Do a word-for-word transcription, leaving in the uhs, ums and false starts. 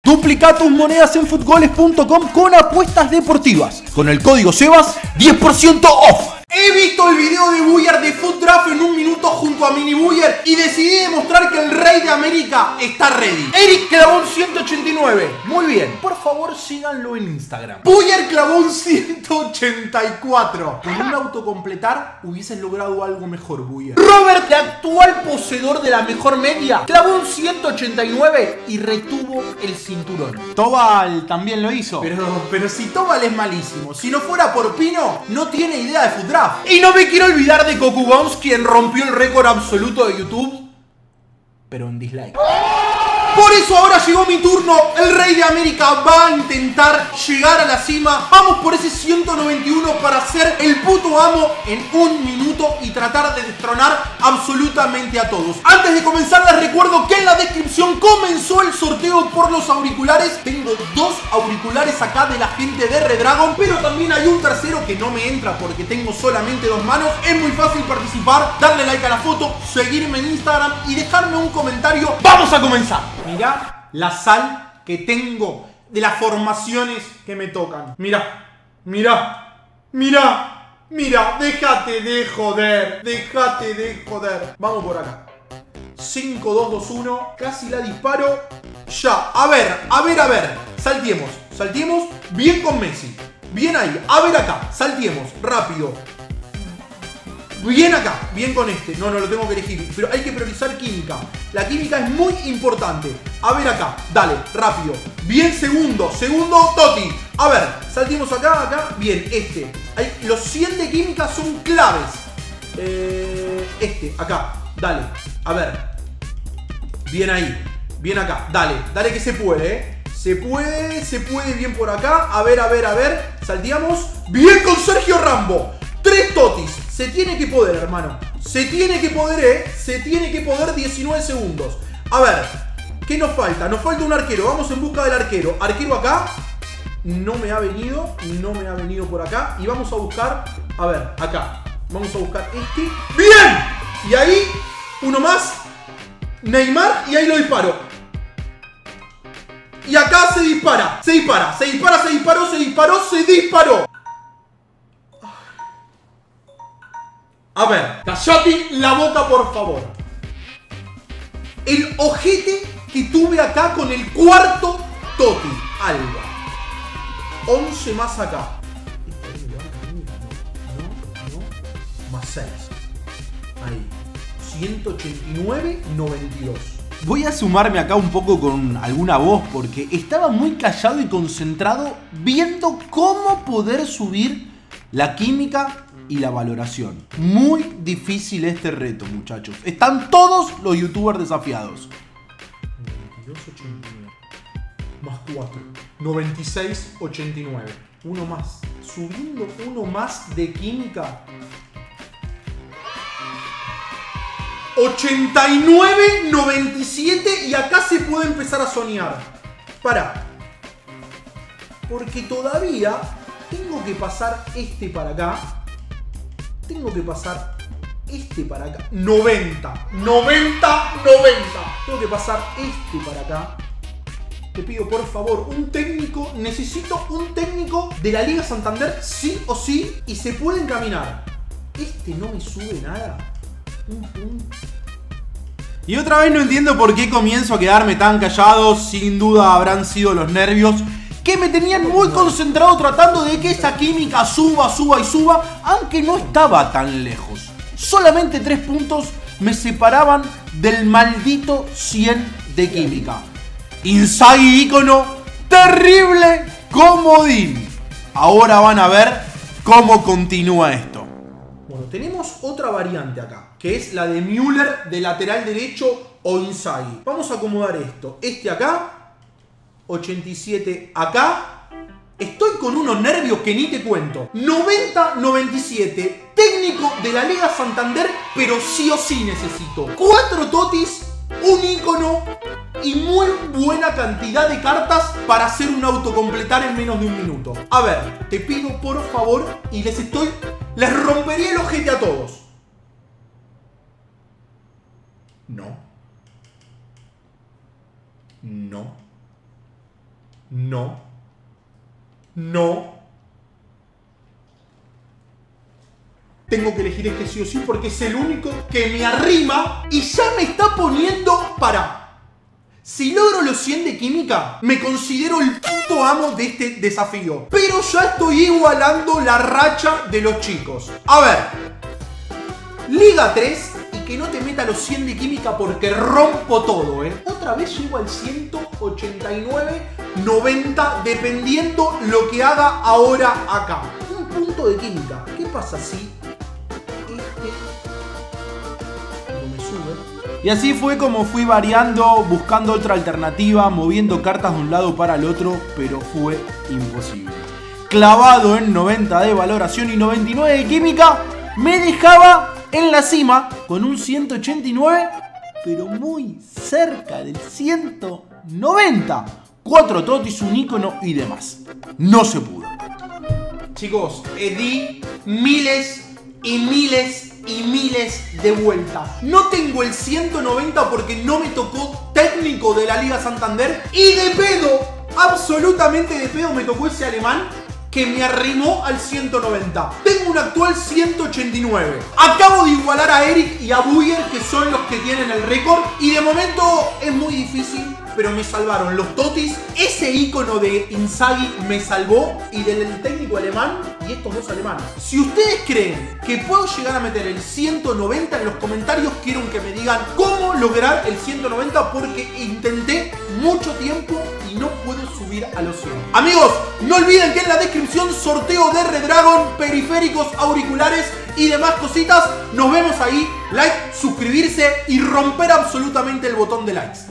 Duplica tus monedas en futgoles punto com con apuestas deportivas. Con el código SEBAS, diez por ciento off. He visto el video de Buyer de Foot Draft en un minuto junto a Mini Buyer y decidí demostrar que el Rey de América está ready. Eric clavó un ciento ochenta y nueve. Muy bien. Por favor, síganlo en Instagram. Buyer clavó un ciento ochenta y cuatro. Con un autocompletar hubieses logrado algo mejor, Buyer. Robert, el actual poseedor de la mejor media, clavó un ciento ochenta y nueve y retuvo el cinturón. Tobal también lo hizo. Pero, pero si Tobal es malísimo, si no fuera por Pino, no tiene idea de Foot Draft. Y no me quiero olvidar de Cocu Bounce, quien rompió el récord absoluto de YouTube, pero en dislike. Por eso ahora llegó mi turno. El Rey de América va a intentar llegar a la cima. Vamos por ese ciento noventa y uno para ser el puto amo en un minuto y tratar de destronar absolutamente a todos. Antes de comenzar les recuerdo que en la descripción comenzó el sorteo por los auriculares. Tengo dos auriculares acá de la gente de Redragon, pero también hay un tercero que no me entra porque tengo solamente dos manos. Es muy fácil participar, darle like a la foto, seguirme en Instagram y dejarme un comentario. ¡Vamos a comenzar! Mirá la sal que tengo de las formaciones que me tocan. Mirá, mirá, mirá, mirá. Déjate de joder, déjate de joder. Vamos por acá. cinco, dos, dos, uno. Casi la disparo. Ya, a ver, a ver, a ver. Saltiemos, saltiemos. Bien con Messi. Bien ahí, a ver acá. Saltiemos, rápido. Bien acá, bien con este. No, no lo tengo que elegir, pero hay que priorizar química. La química es muy importante. A ver acá, dale, rápido. Bien, segundo, segundo, Totti. A ver, saltimos acá, acá. Bien, este. Hay, los cien de química son claves. eh, Este, acá, dale. A ver. Bien ahí, bien acá, dale. Dale que se puede, eh. Se puede, se puede bien por acá. A ver, a ver, a ver. Salteamos. Bien con Sergio Rambo. Tres totis. Se tiene que poder, hermano. Se tiene que poder, eh. Se tiene que poder. diecinueve segundos. A ver. ¿Qué nos falta? Nos falta un arquero. Vamos en busca del arquero. Arquero acá. No me ha venido. No me ha venido por acá. Y vamos a buscar. A ver, acá. Vamos a buscar este. ¡Bien! Y ahí. Uno más. Neymar. Y ahí lo disparo. Y acá se dispara. Se dispara. Se dispara. Se disparó. Se disparó. Se disparó. A ver, callate la boca, por favor. El ojete que tuve acá con el cuarto Totti. Alba. once más acá. No, no, no. Más seis. Ahí. ciento ochenta y nueve, noventa y dos. Voy a sumarme acá un poco con alguna voz porque estaba muy callado y concentrado viendo cómo poder subir la química y la valoración. Muy difícil este reto, muchachos. Están todos los youtubers desafiados. noventa y dos, ochenta y nueve. Más cuatro. noventa y seis, ochenta y nueve. Uno más. Subiendo uno más de química. ochenta y nueve, noventa y siete. Y acá se puede empezar a soñar. Pará. Porque todavía tengo que pasar este para acá. Tengo que pasar este para acá. noventa. noventa, noventa. Tengo que pasar este para acá. Te pido por favor un técnico. Necesito un técnico de la Liga Santander sí o sí. Y se puede encaminar. Este no me sube nada. Un punto. Y otra vez no entiendo por qué comienzo a quedarme tan callado. Sin duda habrán sido los nervios que me tenían muy concentrado tratando de que esta química suba, suba y suba, aunque no estaba tan lejos. Solamente tres puntos me separaban del maldito cien de química. Inzaghi ícono, terrible comodín. Ahora van a ver cómo continúa esto. Bueno, tenemos otra variante acá, que es la de Müller de lateral derecho o Inzaghi. Vamos a acomodar esto. Este acá. ochenta y siete acá. Estoy con unos nervios que ni te cuento. noventa, noventa y siete. Técnico de la Liga Santander, pero sí o sí necesito cuatro totis, un ícono y muy buena cantidad de cartas para hacer un autocompletar en menos de un minuto. A ver, te pido por favor y les estoy... Les rompería el ojete a todos. No. No. no, no. Tengo que elegir este sí o sí porque es el único que me arrima y ya me está poniendo para... Si logro los cien de química, me considero el puto amo de este desafío. Pero ya estoy igualando la racha de los chicos. A ver. Liga tres y que no te meta los cien de química porque rompo todo, ¿eh? Otra vez llego al ciento ochenta y nueve, noventa, dependiendo lo que haga ahora acá. Un punto de química. ¿Qué pasa si este no me sube? Y así fue como fui variando, buscando otra alternativa, moviendo cartas de un lado para el otro, pero fue imposible. Clavado en noventa de valoración y noventa y nueve de química, me dejaba en la cima con un ciento ochenta y nueve, pero muy cerca del ciento noventa. Cuatro totis, un icono y demás. No se pudo. Chicos, eh, di miles y miles y miles de vueltas. No tengo el ciento noventa porque no me tocó técnico de la Liga Santander. Y de pedo, absolutamente de pedo, me tocó ese alemán que me arrimó al ciento noventa. Tengo un actual ciento ochenta y nueve. Acabo de igualar a Eric y a Buyer, que son los que tienen el récord. Y de momento es muy difícil, pero me salvaron los totis. Ese icono de Inzaghi me salvó. Y del técnico alemán y estos dos alemanes. Si ustedes creen que puedo llegar a meter el ciento noventa, en los comentarios quiero que me digan cómo lograr el ciento noventa, porque intenté mucho tiempo y no puedo subir a los cien. Amigos, no olviden que en la descripción sorteo de Redragon, periféricos, auriculares y demás cositas. Nos vemos ahí. Like, suscribirse y romper absolutamente el botón de likes.